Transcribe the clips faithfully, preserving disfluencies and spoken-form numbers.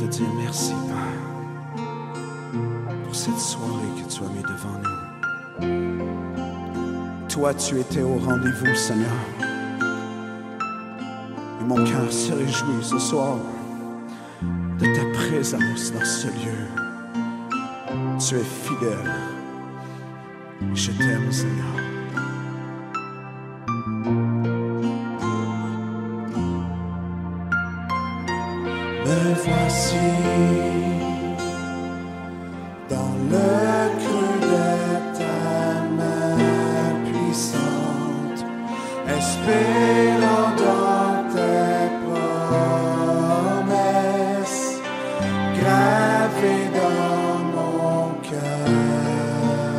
te dire merci, Père, pour cette soirée que tu as mis devant nous. Toi, tu étais au rendez-vous, Seigneur. Et mon cœur se réjouit ce soir de ta présence dans ce lieu. Tu es fidèle. Je t'aime, Seigneur. Me voici dans le creux de ta main puissante, espérant dans tes promesses, gravées dans mon cœur.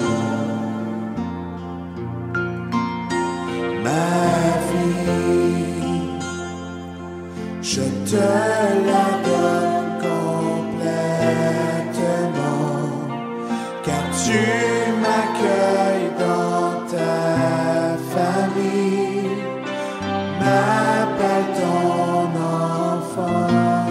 Ma vie, je te la tu m'accueilles dans ta famille, m'appelle ton enfant.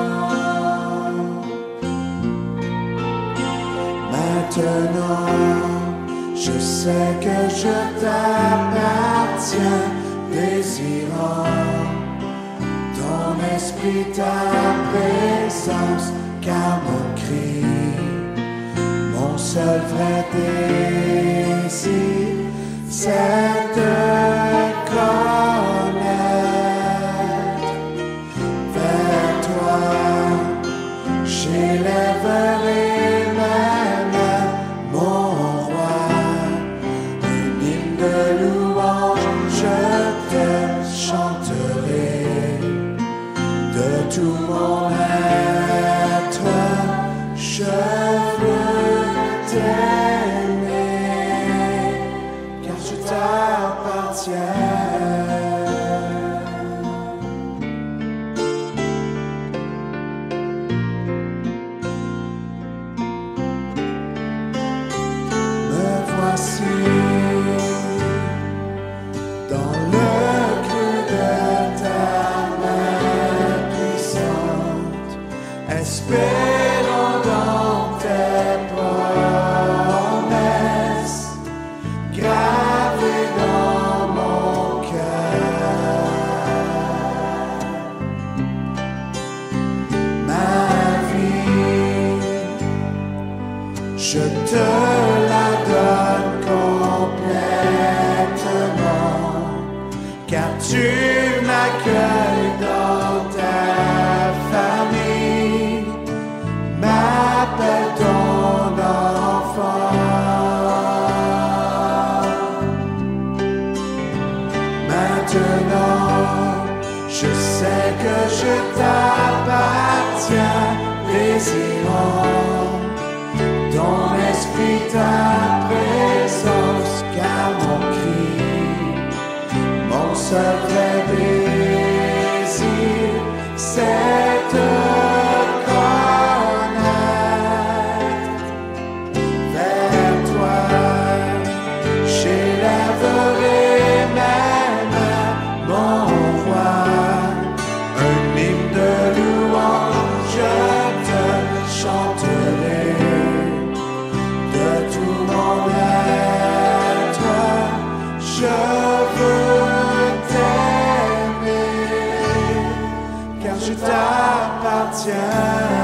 Maintenant, je sais que je t'appartiens, désirant ton esprit, ta présence, car mon cri, mon seul vrai désir, c'est de connaître. Vers toi, j'élèverai mes mains, mon roi, un hymne de louange, je te chanterai de tout mon être. Je t'aimer, car je t'appartiens. Me voici dans le creux de ta main puissante, espérant dans tes promesses, gravées dans mon cœur. Ma vie, je te la donne complètement, car tu m'accueilles dans ta famille, m'appelle ton enfant. Maintenant, je sais que je t'appartiens, désirant ton esprit, ta présence, car mon cri, mon seul vrai désir, c'est de connaître. Vers toi, j'élèverai mes mains, mon roi, un hymne de louange, je te chanterai de tout mon être. Je veux t'aimer, car je t'appartiens.